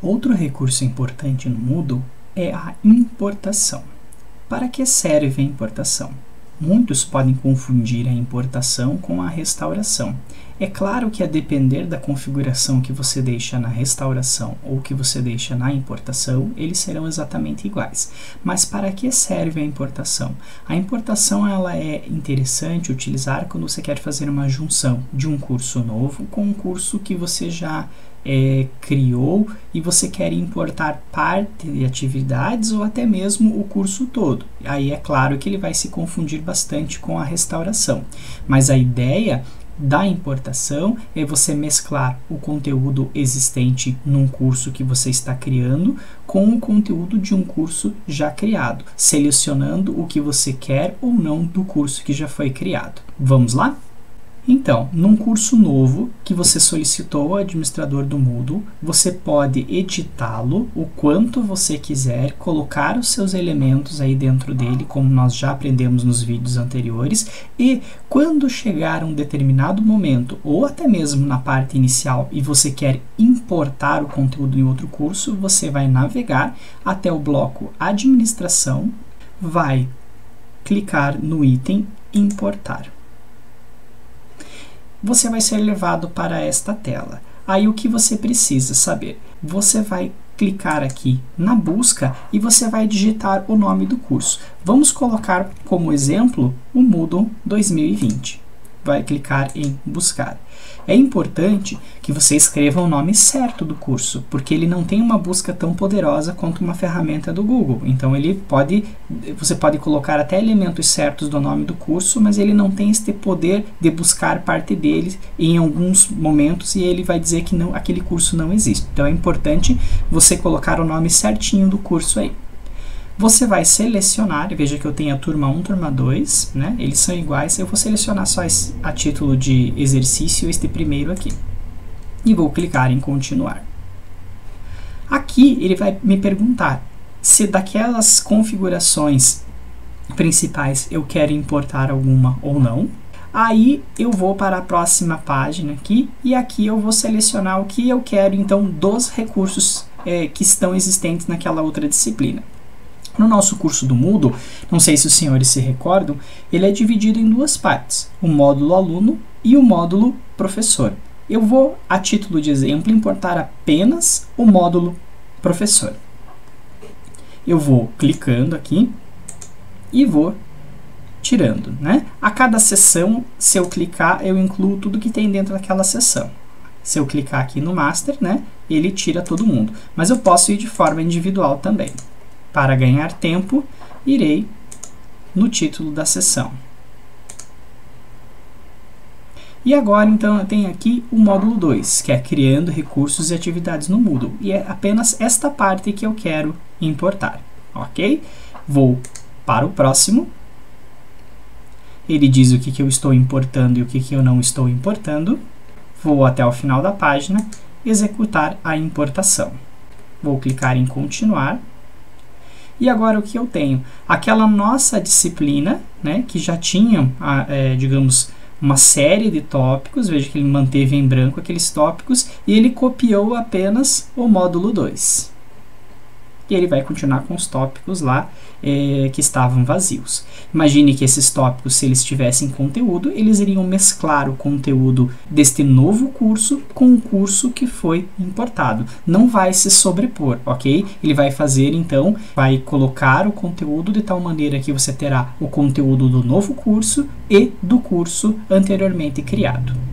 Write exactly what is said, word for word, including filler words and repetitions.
Outro recurso importante no Moodle é a importação. Para que serve a importação? Muitos podem confundir a importação com a restauração. É claro que a depender da configuração que você deixa na restauração ou que você deixa na importação, eles serão exatamente iguais. Mas para que serve a importação? A importação ela é interessante utilizar quando você quer fazer uma junção de um curso novo com um curso que você já É, criou e você quer importar parte de atividades ou até mesmo o curso todo. Aí é claro que ele vai se confundir bastante com a restauração. Mas a ideia da importação é você mesclar o conteúdo existente num curso que você está criando com o conteúdo de um curso já criado, selecionando o que você quer ou não do curso que já foi criado. Vamos lá? Então, num curso novo que você solicitou ao administrador do Moodle, você pode editá-lo o quanto você quiser, colocar os seus elementos aí dentro dele, como nós já aprendemos nos vídeos anteriores, e quando chegar um determinado momento, ou até mesmo na parte inicial, e você quer importar o conteúdo em outro curso, você vai navegar até o bloco Administração, vai clicar no item Importar. Você vai ser levado para esta tela. Aí o que você precisa saber? Você vai clicar aqui na busca e você vai digitar o nome do curso. Vamos colocar como exemplo o Moodle dois mil e vinte. Vai clicar em buscar. É importante que você escreva o nome certo do curso, porque ele não tem uma busca tão poderosa quanto uma ferramenta do Google. Então ele pode, você pode colocar até elementos certos do nome do curso, mas ele não tem este poder de buscar parte dele em alguns momentos e ele vai dizer que não, aquele curso não existe. Então é importante você colocar o nome certinho do curso aí. Você vai selecionar, veja que eu tenho a turma um, turma dois, né? Eles são iguais, eu vou selecionar só esse, a título de exercício este primeiro aqui. E vou clicar em continuar. Aqui ele vai me perguntar se daquelas configurações principais eu quero importar alguma ou não. Aí eu vou para a próxima página aqui e aqui eu vou selecionar o que eu quero então dos recursos é, que estão existentes naquela outra disciplina. No nosso curso do Moodle, não sei se os senhores se recordam, ele é dividido em duas partes, o módulo aluno e o módulo professor. Eu vou, a título de exemplo, importar apenas o módulo professor. Eu vou clicando aqui e vou tirando, né? A cada sessão, se eu clicar, eu incluo tudo que tem dentro daquela sessão. Se eu clicar aqui no Master, né, ele tira todo mundo. Mas eu posso ir de forma individual também. Para ganhar tempo, irei no título da sessão. E agora, então, eu tenho aqui o módulo dois, que é Criando Recursos e Atividades no Moodle. E é apenas esta parte que eu quero importar, ok? Vou para o próximo. Ele diz o que, que eu estou importando e o que, que eu não estou importando. Vou até o final da página, executar a importação. Vou clicar em continuar. E agora o que eu tenho? Aquela nossa disciplina, né, que já tinha, é, digamos, uma série de tópicos, veja que ele manteve em branco aqueles tópicos, e ele copiou apenas o módulo dois. E ele vai continuar com os tópicos lá é, que estavam vazios. Imagine que esses tópicos, se eles tivessem conteúdo, eles iriam mesclar o conteúdo deste novo curso com o curso que foi importado. Não vai se sobrepor, ok? Ele vai fazer, então, vai colocar o conteúdo de tal maneira que você terá o conteúdo do novo curso e do curso anteriormente criado.